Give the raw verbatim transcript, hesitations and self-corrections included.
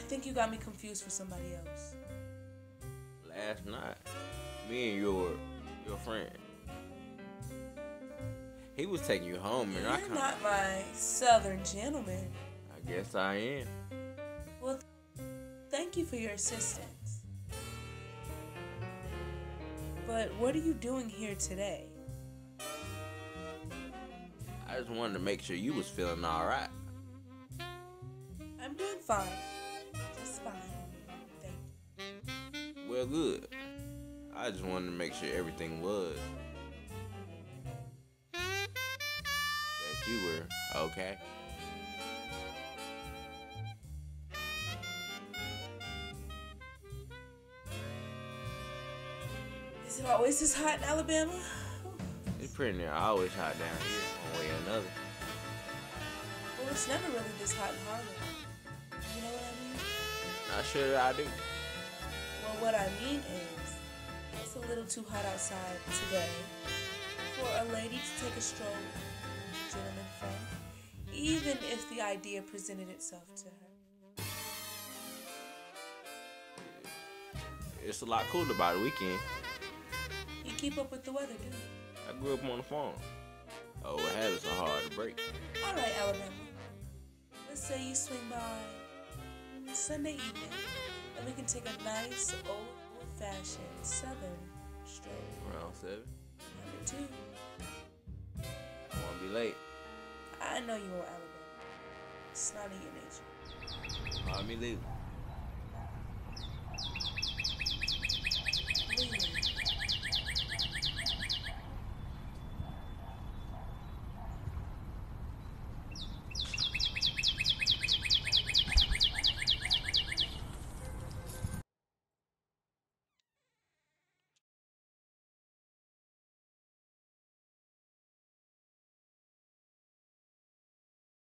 think you got me confused for somebody else. Last night, me and your your friend, he was taking you home, and You're I kind not my southern gentleman. I guess I am. Well, thank you for your assistance. But what are you doing here today? I just wanted to make sure you was feeling all right. I'm doing fine. Just fine. Thank you. Well, good. I just wanted to make sure everything was. That you were okay. Is it always this hot in Alabama? It's pretty near always hot down here, one way or another. Well, it's never really this hot in Harlem. You know what I mean? Not sure that I do. Well, what I mean is, it's a little too hot outside today for a lady to take a stroll with a gentleman friend, even if the idea presented itself to her. It's a lot cooler by the weekend. You keep up with the weather, do you? I grew up on the farm. Oh, habits are hard to break. All right, Alabama. Let's say you swing by mm, Sunday evening, and we can take a nice old-fashioned southern stroll. Around seven. Number two. I want to be late. I know you won't, Alabama. It's not in your nature. Call me leaving.